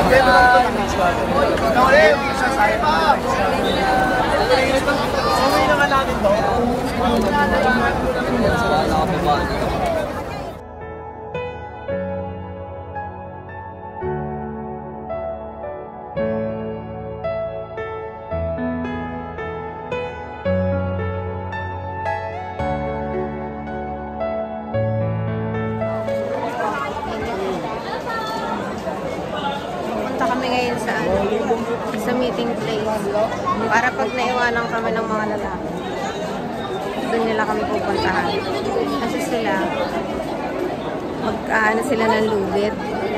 Sa meeting place para pag naiwanan kami ng mga lalaki doon nila kami pupuntahan kasi sila mag-ano sila ng lubid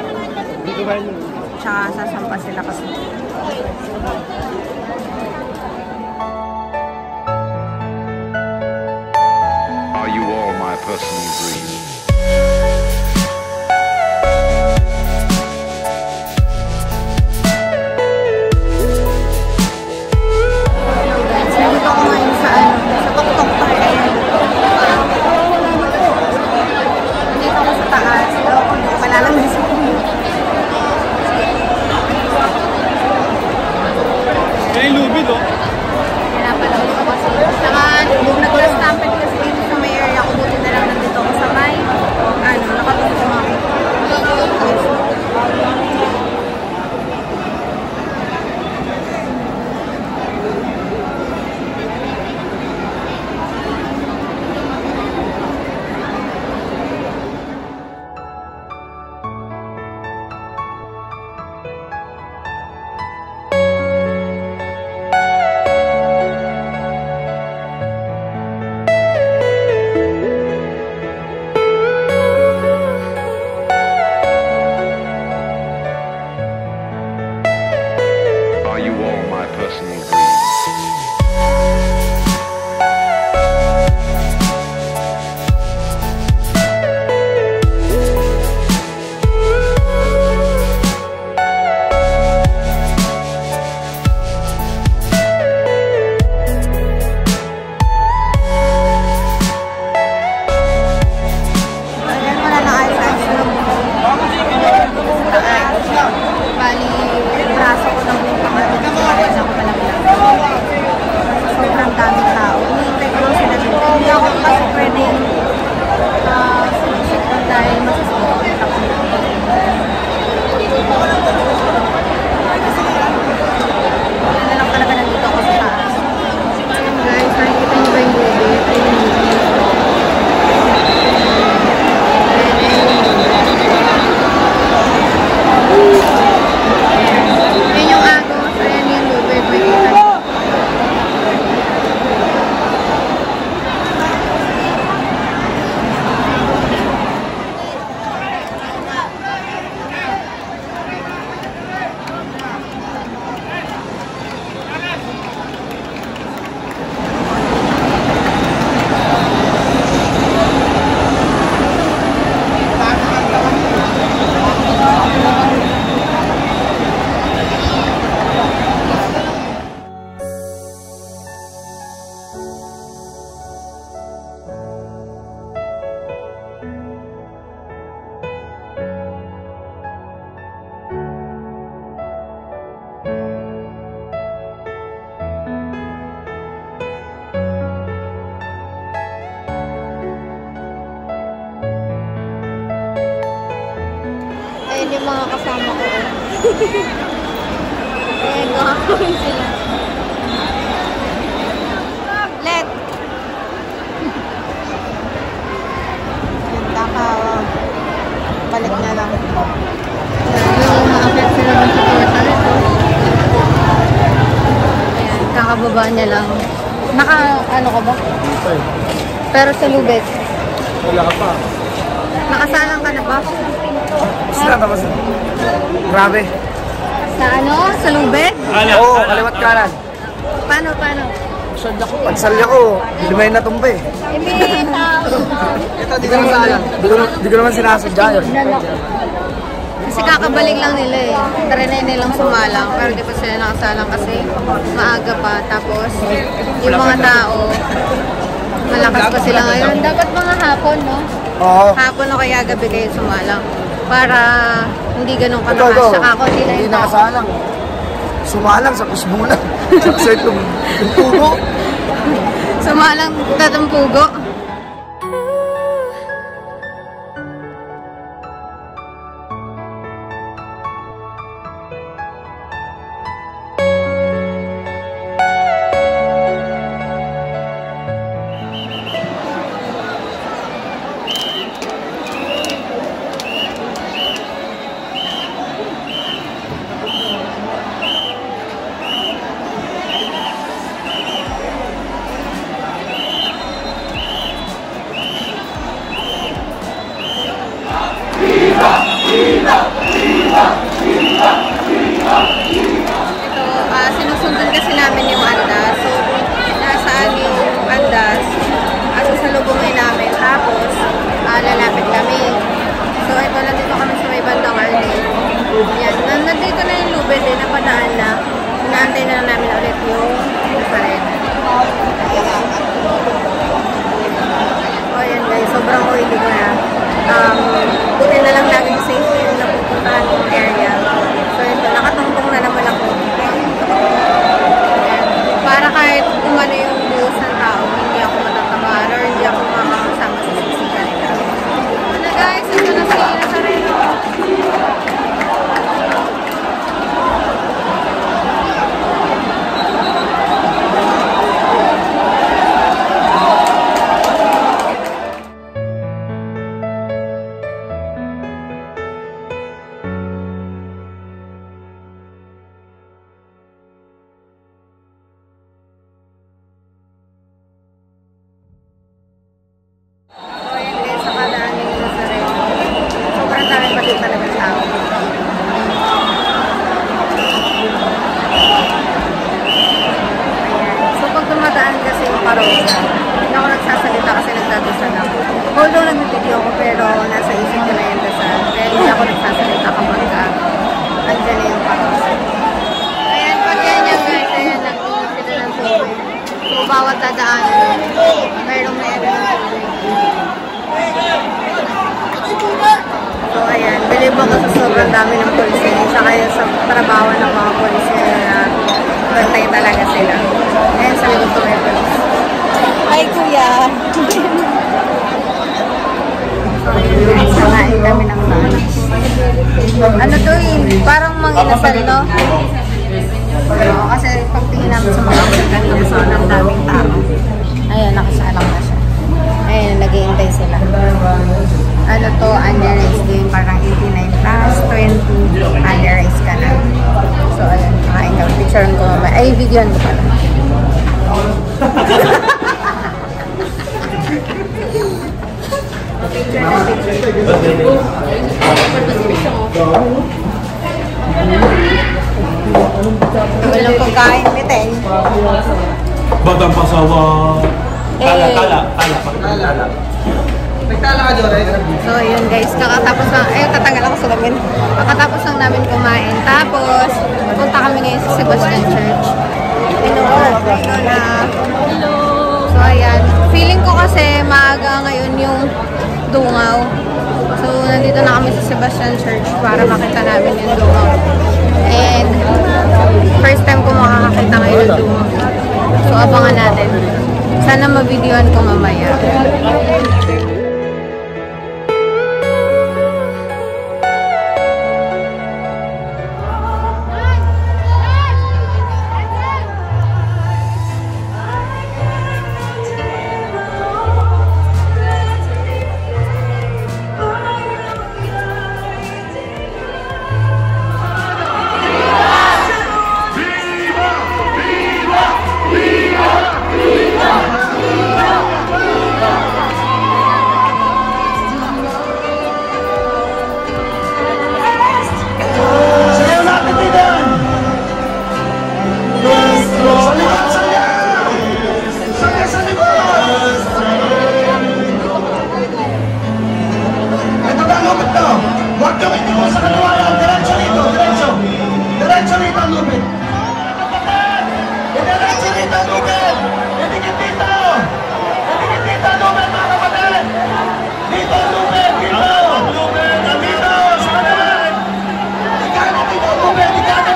tsaka sasampa sila kasi Are you all my personal dreams? Yung mga kasama ko. Ayan, nakakawin sila. Let! Balik na lang. Yung maakit sila ng supporter ito. Ayan, kakababa niya lang. Ano ka ba? Pero sa lubid. Wala ka pa. Nakasalang ka na ba? Sila tapos. Grabe. Sa ano? Sa lubid? Oo, kaliwat kanan. Paano? Pagsalya ko, limay na tumpa eh. Ito, di ko naman salang. Di ko naman sinasadya yun. Kasi kakabalik lang nila eh. Trinay nilang sumalang. Pero di pa sila nakasalang kasi maaga pa. Tapos, yung mga tao, malakas pa sila ngayon. Dapat mga hapon, no? Oo. Hapon o kaya gabi kayo sumalang. Para hindi ganun kanakas. Saka konti na Hindi yung tao. nakasalang. Sumalang sa kusbulan. Sa itong tubo. Sumalang tatang pugo. Ito, sinusundan kasi namin yung andas. So, nasaan yung andas, sasalubungin namin. Tapos, lalapit kami. So, ito, nandito kami sa may bandang Arlene. Yan, nandito na yung lubid eh, napadaan na. Inaantay na namin ulit yung Nazarene. O, yan guys, sobrang oily ko na. Buti na lang lagi yung safety yung napupuntahan yung area. So ito, nakatungtong na naman ako. Para kahit umano yung buhos ng tao, hindi ako matatamaan or hindi ako makakasama sa siksikan nila. Ano guys, ito na si Nazarene. Hindi ako nagsasalita kasi nagdadasal ako. Although nag-video ako pero nasa isip ko na yung dasal. Kaya hindi ako nagsasalita kapag andyan na yung paros. Ayan, pag yan yung guys, ayan, nag-inis sila ng tubig. So, bawat dadaanan, mayroong mayroon ng tubig. So, ayan, bilib ako sa sobrang dami ng polisi. Tsaka yung sa trabaho ng mga polisi na bantay talaga sila. Ayan, sa likod ko may polisi. Hi, kuya! Sakain kami ng nanas. Ano to eh? Parang manginasal, no? Oo, kasi pagtingin namin sa mga kapit kanina, so ang daming tao. Ayan, nakasalang na siya. Ayan, nag-iintay sila. Ano to, underice din, parang 89 plus 20, underice ka na. So, ayan, kakain kami. Picturean ko mamaya. Ay, videoan ko pala. Walang pagkain, biteng. Batang pasawa. Tala. Nagtala ka, Gioress? So, yun guys, kakatapos lang, tatanggal ako sa lamin. Kakatapos lang namin kumain. Tapos, punta kami ngayon sa Sebastian Church. Hello! So, ayan. Feeling ko kasi maaga ngayon yung dungaw. So, nandito na kami sa Sebastian Church para makita namin yung dungaw. And, first time ko makakakita ngayon ng dungaw. So, abangan natin. Sana mabidyoan ko mamaya.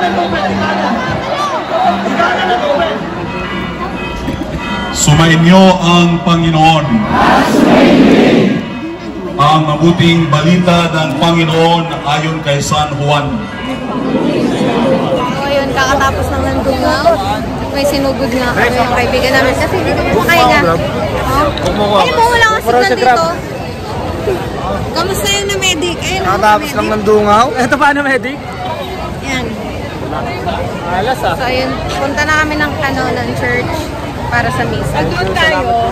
Sumainyo ang Panginoon. Ang mabuting balita ng Panginoon ayon kay San Juan. So yun, kakatapos ng nandungaw. May sinugod nga kami yung kaibigan namin kasi hindi kami makahinga. Ay mo, wala kasi nandito. Kamusta yung na-medic? Nakatapos lang ng dungaw. Ito pa na-medic? Yan. Alas ah. So yun, punta na kami ng ng church para sa misa. Doon tayo.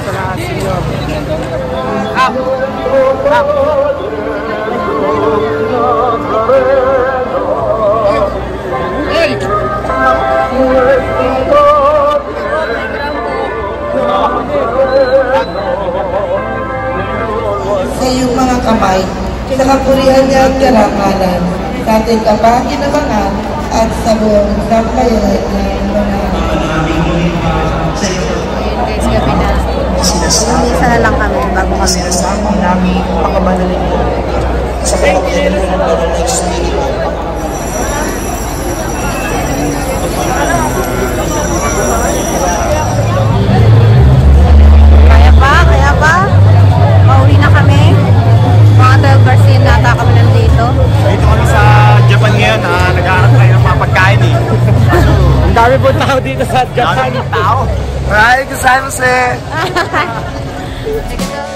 Up. Up. Hey! Sa iyong mga kamay, sa kapurihan niya at karangalan, sa ating kapanginabangan at sa buong sampayan ng mga Ayun guys, gabi na. Isa na lang kami bago kami. Sinasama namin pakabanalin mo sa kapagyan mo ng banal na Espiritu. Kaya pa. Pauwi na kami. Mga 12 hours din nata kami nandito. Dito kami sa Japan ngayon, nag-aaral tayo ng mga pagkain eh. Ang dami po tao dito sa Japan. Ang dami tao. Maraming kasama Sige,